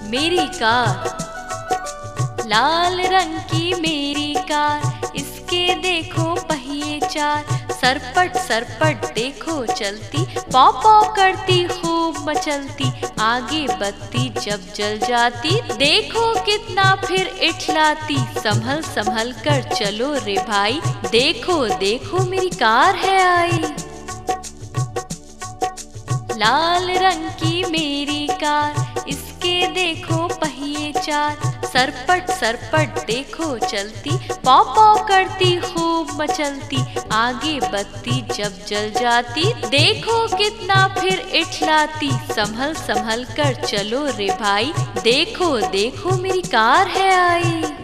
मेरी कार, लाल रंग की मेरी कार, इसके देखो पहिए चार, सरपट सरपट देखो चलती, पौ पौ करती खूब मचलती, आगे बत्ती जब जल जाती, देखो कितना फिर इठलाती, संभल संभल कर चलो रे भाई, देखो देखो मेरी कार है आई। लाल रंग की मेरी कार, इसके देखो पहिए चार, सरपट सरपट देखो चलती, पौ पौ करती खूब मचलती, आगे बत्ती जब जल जाती, देखो कितना फिर इठलाती, संभल संभल कर चलो रे भाई, देखो देखो मेरी कार है आई।